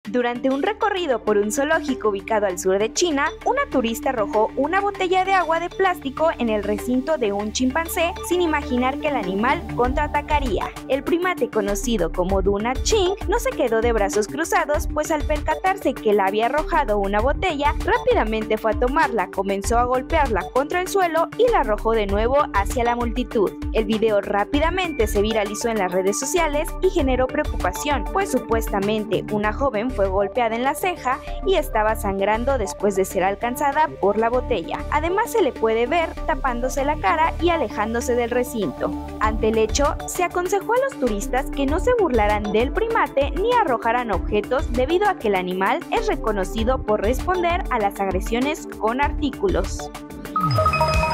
Durante un recorrido por un zoológico ubicado al sur de China, una turista arrojó una botella de agua de plástico en el recinto de un chimpancé sin imaginar que el animal contraatacaría. El primate conocido como Duna Ching no se quedó de brazos cruzados, pues al percatarse que le había arrojado una botella, rápidamente fue a tomarla, comenzó a golpearla contra el suelo y la arrojó de nuevo hacia la multitud. El video rápidamente se viralizó en las redes sociales y generó preocupación, pues supuestamente una joven fue golpeada en la ceja y estaba sangrando después de ser alcanzada por la botella. Además, se le puede ver tapándose la cara y alejándose del recinto. Ante el hecho, se aconsejó a los turistas que no se burlaran del primate ni arrojaran objetos debido a que el animal es reconocido por responder a las agresiones con artículos.